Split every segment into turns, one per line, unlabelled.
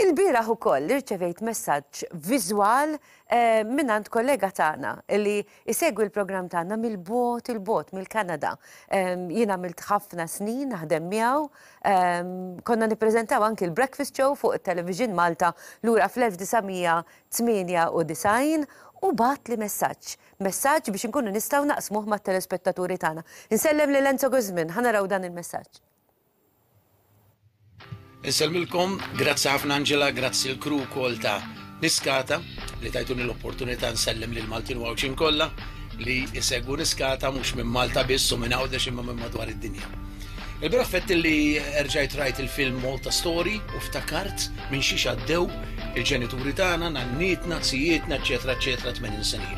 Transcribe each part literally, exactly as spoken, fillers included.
Il-bieraħ ukoll irċevejt messaġġ viżwal minnant kollega tagħna li jsegwi l-programm tagħna mill-bot il-bot mill-Kanada. Jien għamilt ħafna snin naħdem miegħu, konna nippreżentaw anki l-Breakfast Show fuq it-Television Malta lura fl-elf tisgħemija tminja u disgħin u bat li messaġġ. Messaġġ biex inkunu nistgħu naqsmuh mat-telespettaturi tagħna. Insellem lil Enzo Guzmin, ħanaraw dan il-messaġġ.
Inselmilkom, grazzi ħafna Angela, grazzi l-kru kol ta' Niskata li tajtuni l-opportunità nsellem li l-Maltin wawċin kollha li jisegwu Niskata mhux minn Malta biss u minn Għawdex imma minn madwar id-dinja. Il-bira fett li erġajt rajt il-film Malta Story u ftakart minn xi xaddew il-ġenituri tagħna, nannitna, tsijietna, eċetera, eċetera, tmenin snin.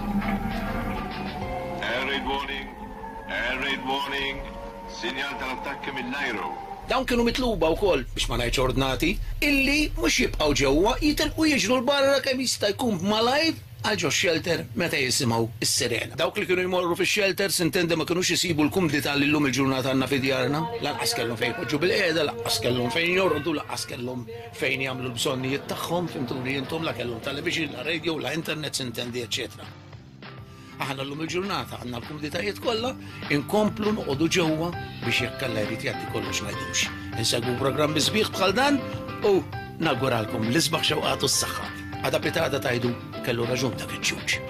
Air raid warning, air raid warning, sinjal tal-attakki minn Nairo.
Dawn kienu mitluba wkoll biex ma ngħidx ordnati illi mhux jibqgħu ġewwa jitilqu jiġru l-barra kemm jista' jkun b'malajr għal ġo shelter meta jisimgħu s-sirena. Dawk li kienu jmorru fix-shelters intendi ma kinux isibu l-kumdita li llum il-ġurnata għandna fi djarna, lanqas kellhom fejn jpoġġu bil-qiegħda, lanqas kellhom fejn jorqdu, lanqas kellhom fejn jagħmlu l-bżonnijiet tagħhom, fimtuni intom la kellhom television, la radio, la internet, intendi, eċetera. Aħna llum il-ġurnata għandna l-kumditajiet kollha inkomplu noqogħdu ġewwa biex jekk Alla jrid jagħti kollox ma jdux. Insegwu programmi sbieħ bħal dan u nawguralkom l-isbaħ xewqat u s-saħħa. Għada pitada tajdu kellu raġun dak iċ-ċuċ.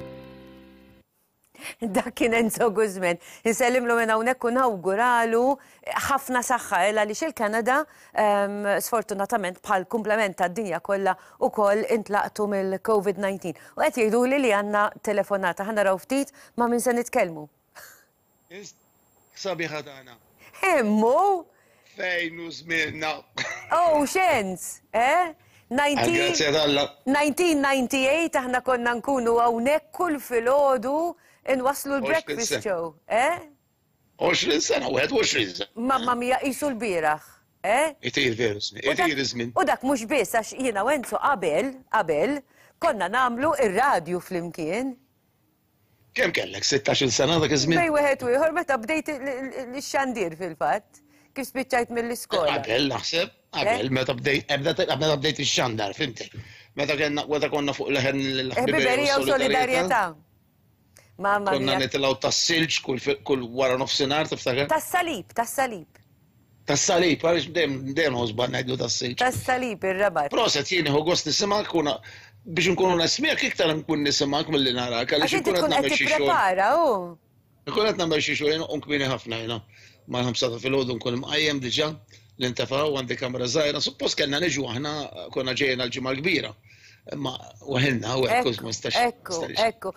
Dak kien Enzo Guzmin. Insellimlu minn hawnhekk u nawguralu ħafna saħħa għaliex il-Kanada sfortunatament bħal kumplament tad-dinja kollha wkoll intlaqtu mill-COVID nineteen. U qed jgħiduli li għandna telefonata ħa naraw ftit ma' min se nitkellmu.
Sabiħa tagħna.
Hemmu?
Fejn u żmienna.
Oh, xens, eh? nineteen ninety-eight aħna konna nkunu hawnhekk kull filgħodu inwaslu l-Breakfast Show, eh?
għoxrin sena, u għoxrin sena.
Mamma mija qisu l-bieraħ, eh?
Itir veru żmien, itir żmien.
U dak mhux biss għax jiena u Enzo qabel, qabel, konna nagħmlu ir-radju flimkien.
Kemm kellek sittax-il sena dak iż-żmien?
Bej wieħed u ieħor meta bdejt l-xandir fil-fatt, kif spiċċajt mill-iskola.
Qabel naħseb, qabel meta bdejt ix-xandar, fimtek. Meta konna fuq leħen
l-ħbiberija u solidarjetà. Mamma mia.
Konna nitilgħu tas-silġ kull wara nofsinhar tiftakar?
Tas-salib, tas-salib.
Tas-salib, għaliex dejjem ħosba ngħidu tas-silġ.
Tas-salib ir-rabat.
Proset jien ieħu gost nisimgħek kuna biex nkunu nismijak iktar nkun nisimgħek milli narak għaliex
inkun qed nagħmel xi xogħol. Prepara hu.
Nkun qed nagħmel xi xogħol u kmieni ħafna jiena. Ma ħamsa ta' filgħodu nkun imqajjem diġà l-intefgħu għandi kamra żgħira, suppost kellna niġu aħna konna ġejjin għall-ġimgħa l-kbira. Ma waħilna, u għekku, ma stax.
Ekku, ekku.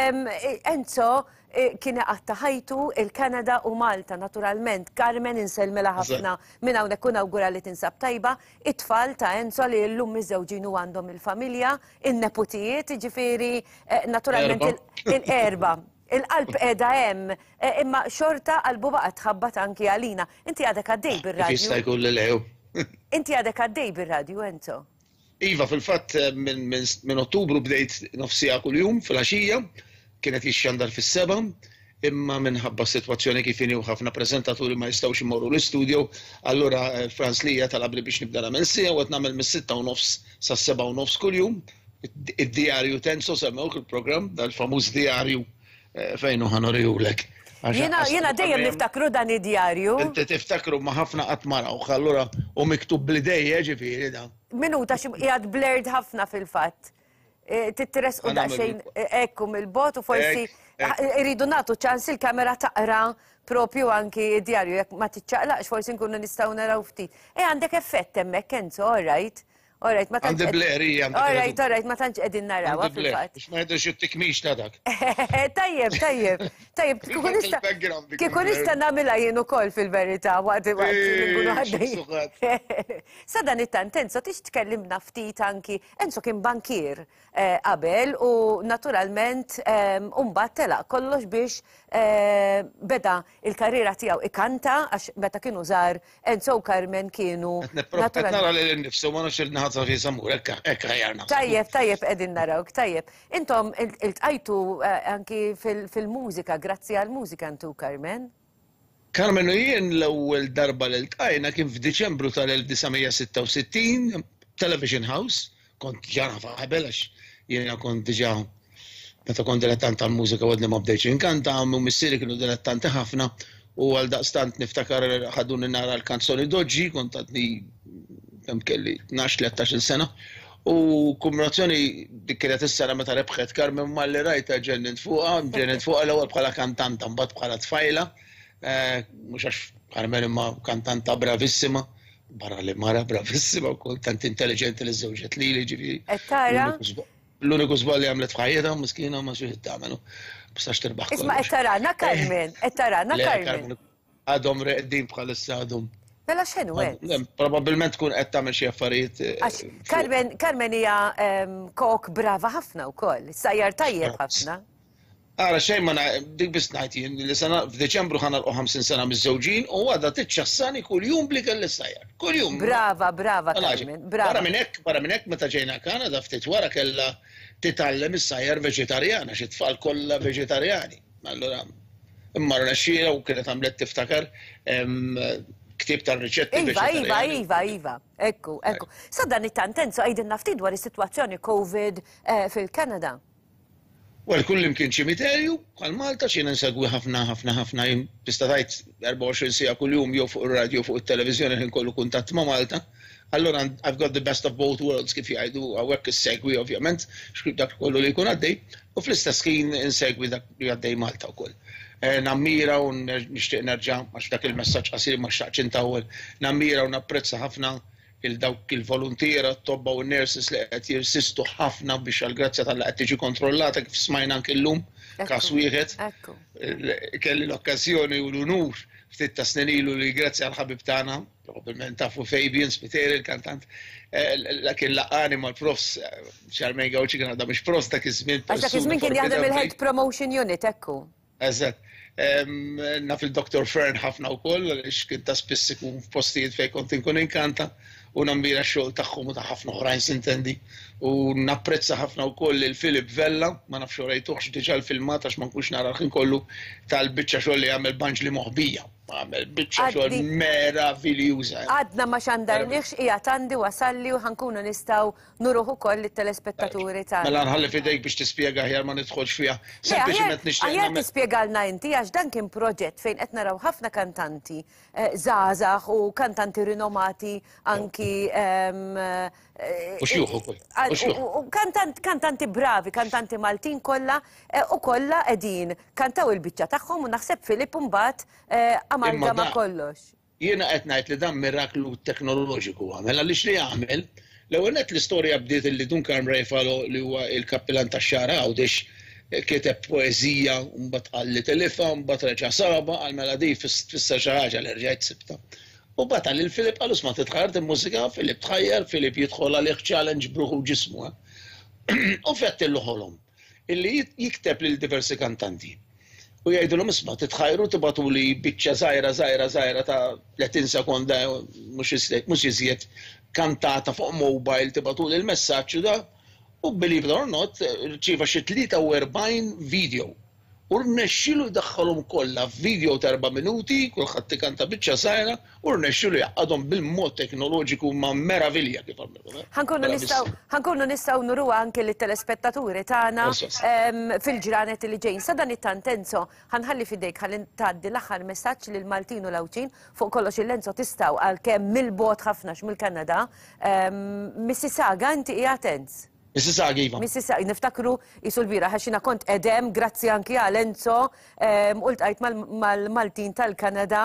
Enzo, kien għattaħajtu il-Kanada u Malta, naturalment. Carmen inselmela ħafna minn hawnhekk u nawgura li tinsab tajba. It-tfal ta' Enzo li l-lum miżewġin u għandhom il-familja, in-neputijiet, ġifieri, naturalment il-erba. Il-qalb qiegħda hemm, imma xorta qalbu baqa' tħabbat anki għalina. Inti għadek għaddej bir-radju.
Jista' jkun li lew.
Inti għadek għaddej bir-radju, Enzo.
Iva, fil-fatt minn Ottubru bdejt nofsija kull-jum fil-għaxija, kienet jixxandar fis-seba, imma minħabba s-sitwazzjoni kif inhi ħafna preżentaturi ma jistgħux imorru l-istudio, allura Franz Lija talabli biex nibda nagħmel sija u qed nagħmel mis-sitta u nofs sas-seba u nofs kuljum. Id-diarju Tenso semmewk il-programm dal-famuż diarju fejn hu ħanorihulek.
Jiena dejjem niftakru dan id-diarju.
Inti tiftakru ma ħafna qatt ma rawh, allura u miktub bl-idejja ġifieri dan.
Minuta xi qiegħed blurred ħafna fil-fatt. Titres u daqsxejn ekku mill-bot u forsi iridu nagħtu ċans il-kamera taqra propju anki d-djarju jekk ma tiċċaqlaqx forsi nkunu nistgħu naraw ftit. E għandek effett hemmhekk Enzo, all right? All right, ma tantx.
Għandi blerija.
All right, all right, ma tantx qegħdin narawha fil-fatt.
Biex ma jidhirx it-tikmix ta' dak.
Tajjeb, tajjeb, tajjeb. Kieku nista' nagħmilha jien ukoll fil-verità waqt li nkunu għaddej. Sa dan it-tant Enzo tix tkellimna ftit anki, Enzo kien bankier qabel u naturalment mbagħad telaq kollox biex beda il-karriera tiegħu ikanta għax meta kienu żgħar Enzo u Carmen kienu.
Qed nara lil innifsu ma nafx il-naħa ta' samur, hekk ħajjarna.
Tajjeb, tajjeb qegħdin narawk, tajjeb. Intom iltqajtu anki fil-mużika, grazzi għall-mużika intu Carmen?
Carmen u jien l-ewwel darba li ltqajna kien f'Diċembru tal-elf tisa' sitta u sittin television house, kont ġana faħbel għax jiena kont diġà meta kont dilettant tal-mużika u għadni ma bdejx inkanta, u missieri kienu dilettanti ħafna u għal daqstant niftakar ħaduni nara l-kanzoni Doġġi, kont għadni kemm kelli tnax tlettax-il sena. U kumrazzjoni dik kienet is-sena meta rebħet Carmen Malli rajta ġennint fuqha, ġennint fuqha l-ewwel bħala kantanta mbagħad bħala tfajla. Mhux għax Carmen imma kantanta bravissima, barra li mara bravissima wkoll tant intelligenti li żewġet lili ġifieri.
Tara?
L-uniku żball li għamlet f'ħajjitha miskina ma xi tagħmel. Bistax tirbaħ.
Isma' qed tarana Carmen, qed tarana Carmen.
Għadhom reqdin bħalissa għadhom.
Mela x'inhu hekk?
Probabilment tkun qed tagħmel xi affarijiet.
Carmen Carmen hija kok brava ħafna wkoll, sajjar tajjeb ħafna.
Ara xejn ma dik biss ngħid jien li sena f'Deċembru ħanalqu ħamsin sena miż-żewġin u għadha tiċċassani kuljum bli kelli sajjar. Kuljum.
Brava, brava Carmen, brava.
Barra minn hekk, barra minn hekk meta ġejna Kanada ftit wara kellha titgħallem is-sajjar veġetarjana, xi tfal kollha veġetarjani. Allura imma rnexxiela u kienet għamlet tiftakar ktib tal-riċetti.
Iva, iva, iva, iva. Ekku, ekku. Sa dan it-tantenzo għajdin naftit dwar is-sitwazzjoni Covid fil-Kanada.
Well, kull imkien ċimiterju, għal Malta xina nsegwi ħafna ħafna ħafna jim tista' tgħid erba' u għoxrin sija kuljum jew fuq ir-radju fuq it-televiżjoni ħin kollu kuntatt ma' Malta. Allura I've got the best of both worlds kif jgħidu hawnhekk issegwi ovvjament xkrib dak kollu li jkun għaddej u fl-istess ħin insegwi dak li għaddej Malta wkoll. Nammira u nixtieq nerġa' għax dak il-messaġġ qasir ma xtaqx intawwel, nammira u napprezza ħafna il-dawk il-volontiera, t-tobba u n-nurses li qed jirsistu ħafna biex għall-grazzja tal qed tiġi kontrollata kif smajna anke llum każ wieħed. Kelli l-okkażjoni u l-unur ftit ta' snin ilu li grazzja għall-ħabib tagħna, probabbilment tafu Fabian Spiteri, il-kantant, kien laqani mal-profs Charmaine Gawċi kien għadha mhix profs dak iż-żmien.
Għax dak iż-żmien kien jaħdem il-Health Promotion Unit ekku.
Eżatt. Naf il-doktor Fern ħafna wkoll għaliex kien ta' spiss ikun f'postijiet fejn kont inkun inkanta u nammira x-xogħol tagħhom u ta' ħafna oħrajn sintendi. U napprezza ħafna wkoll il-Philip Vella, ma nafx rejtuhx diġà l-filmat għax ma nkunx nara ħin kollu tal-biċċa xogħol li għamel Banġli Moħbija. Għamel biċċa xogħol meraviljuża.
Għadna ma xandarniex qiegħed għandi wasalli u ħankunu nistgħu nuruħ ukoll lit-telespettaturi tagħna.
Mela nħalli fidejk biex tispjega aħjar ma nidħolx fiha. Sempliċement nixtieq.
Aħjar tispjegalna inti għax dan kien proġett fejn qed naraw ħafna kantanti żgħażagħ u kantanti rinomati anki
U xjuħ ukoll.
U kantanti bravi, kantanti Maltin kollha u kollha qegħdin kantaw il-biċċa tagħhom u naħseb Filip imbagħad amalgama kollox.
Jiena qed ngħid li dan miraklu teknoloġiku għamel għaliex li għamel l-ewwel nett l-istorja bdiet li Duncan Rayfalo li huwa l-kappillan tax-Xara Għawdex kiteb poeżija u mbagħad qalli telifha u mbagħad reġa' saba għal melodij tfisser xi ħaġa li rġajt sibta. U bata li l-Filip għallu sma titħajr il-mużika, Filip tħajjar, Filip jidħol għalih challenge bruħu ġismu. U fettillu ħolhom illi jikteb lil diversi kantanti. U jgħidulhom isma' titħajru tibatu li biċċa żgħira żgħira żgħira ta' tletin sekonda mhux iżjed kantata fuq mobile tibatu li l-messaġġ da u believe it or not rċieva xi tlieta u erbgħin video. U rnexxilu jdaħħalhom kollha f'video ta' erba' minuti, kulħadd ikanta biċċa żgħira, u rnexxilu jaqgħadhom bil-mod teknoloġiku ma' meravilja kif għamlu.
Ħankunu nistgħu ħankunu nistgħu nuruha anke lit-telespettaturi tagħna fil-ġranet li ġejjin. Sa dan it-tantenzo ħanħalli fidejk ħalli tgħaddi l-aħħar messaġġ lil Maltin u Lawċin fuq kollox il-lenzo tistgħu għalkemm mill-bot ħafna mill-Kanada. Mississauga inti hija tenz.
Mississauga iva.
Mississauga, niftakru jisu l-bira, ħaxina kont edem, grazzi anki għal Enzo, ult għajt mal-Maltin tal-Kanada.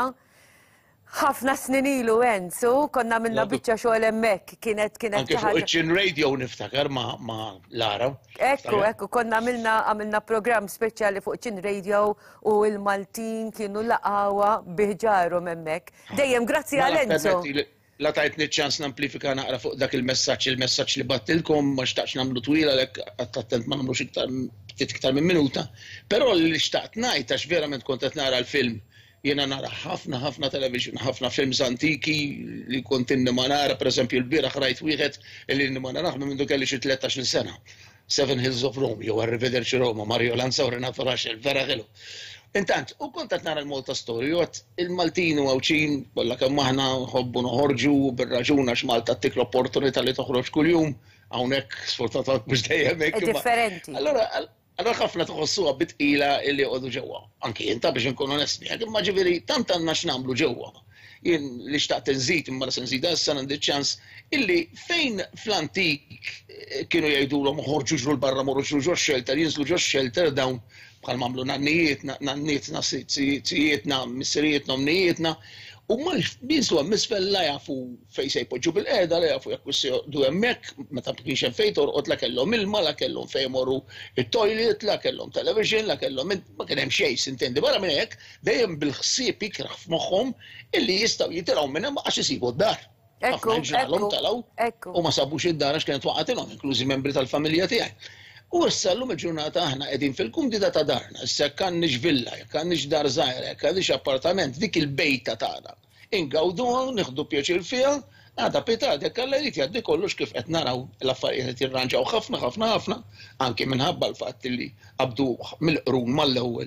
ħafna snin ilu Enzo, konna minna biċċa xogħol hemmhekk, kienet kienet.
Anke fuq iċ-Chin Radio niftakar ma' Lara.
Ekku, ekku, konna għamilna programm speċjali fuq Chin Radio u l-Maltin kienu laqawa biħġarhom hemmhekk. Dejjem grazzi għal Enzo.
La tajtni ċans namplifika naqra fuq dak il-messaġġ, il-messaġġ li battilkom ma xtaqx nagħmlu twila lek attent ma nagħmlux iktar minn minuta. Però li xtaqt ngħid għax verament kont qed nara l-film, jiena nara ħafna ħafna television, ħafna films antiki li kont inni ma nara, pereżempju l-bieraħ rajt wieħed li inni ma naraħ minn mindu kelli xi tletax-il sena. Seven Hills of Rome, jew Arrivederci Roma, Mario Lanza u Renato Raxel, vera ħelu. Intant, u kontat nara l-Malta Story, għat il-Maltin u għawċin, kolla kemm aħna nħobbu noħorġu bil-raġuna x'Malta tik l-opportunità li toħroġ kuljum, hawnhekk sfortunatament mhux dejjem hekk.
Differenti.
Allora, allora ħafna tħossuha bitqila illi għodu ġewwa. Anki jien ta' biex nkun onesti, imma ġifieri tant għandna x'nagħmlu ġewwa. Jien li xtaqt nżid imma se nżid issa għandi ċans illi fejn fl-antik kienu jgħidulhom ħorġu ġru l-barra morru ġru ġo shelter, jinżlu ġo shelter dawn bħal mamlu nannijietna, nannietna, sijietna, missirietna, mnijietna, u ma jinżlu għammisfel la jafu fej se jpoġġu bil-qeda, la jafu jekk du hemmhekk, meta kienx hemm fejn torqod la kellhom ilma, la kellhom fejn morru it-toilet, la kellhom television, la kellhom ma kien hemm xejn, sintendi. Barra minn hekk dejjem bil-ħsieb jikraħ f'moħħhom illi jistgħu jitilgħu minn hemm għax isibu d-dar. Ħafna ġralhom talgħu u ma sabux id-dar għax kienet waqgħetilhom, inklużi membri tal-familja tiegħi. U issa llum il-ġurnata aħna qegħdin fil-kumdita ta' darna, issa jekk għandniex villa, jekk għandniex dar żgħira, jekk għandniex appartament, dik il-bejta tagħna. Ingawduha, nieħdu pjaċir fiha, għada pitat, jekk Alla jrid jgħaddi kollox kif qed naraw l-affarijiet qed jirranġaw ħafna ħafna ħafna, anke minħabba l-fatt li qabdu mill-qrun mal-ewwel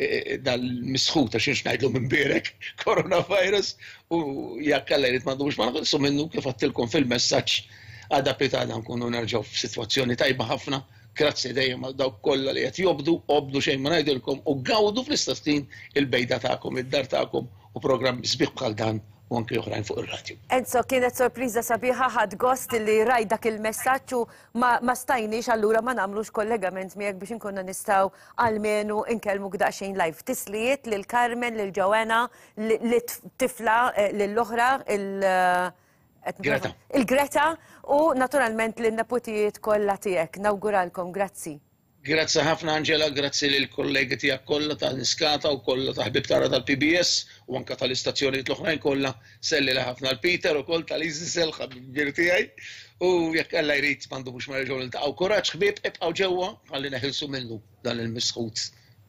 dal-misħuta xiex ngħidlu minn bierek, coronavirus, u jekk Alla jrid m'għandux ma nħallsu minnu kif għattilkom fil-messaġġ għada pitat nkunu nerġgħu f'sitwazzjoni tajba ħafna. Grazzi dejjem għal dawk kollha li qed jobdu, obdu xejn ma ngħidilkom u gawdu fl-istess ħin il-bejda tagħkom, id-dar tagħkom u programmi sbieħ bħal dan u anke oħrajn fuq ir-radju.
Enzo, kienet sorpriża sabiħa ħadd gost li raj dak il-messaġġ u ma stajniex allura ma nagħmlux kollegament miegħek biex inkunu nistgħu għalmenu nkellmuk daqsxejn live. Tislijiet lil Carmen, lil Joanna, lit-tifla lill-oħra il-
Greta.
Il-Greta u naturalment l-neputijiet kollha tiegħek. Nawguralkom, grazzi.
Grazzi ħafna Angela, grazzi lil kollegi tiegħek kollha tal-Niskata u kollha ta' ħbib tara tal-P B S u anke tal-istazzjonijiet l-oħrajn kollha, selli ħafna l-Peter ukoll tal-Easy Cell ħabib tiegħi u jekk Alla jrid m'għandux ma nerġgħu niltaqgħu. Kuraġġ ħbieb ibqgħu ġewwa ħalli neħilsu minnu dan il-misħut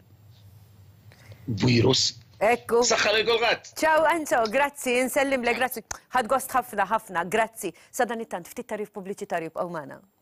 virus.
Ekku.
Saħħa lil kulħadd.
Ciao Enzo, grazzi, nsellim le, grazzi. Ħadd gost ħafna ħafna, grazzi. Sa dan it-tant ftit tarif pubbliċitarju b'qgħu magħna.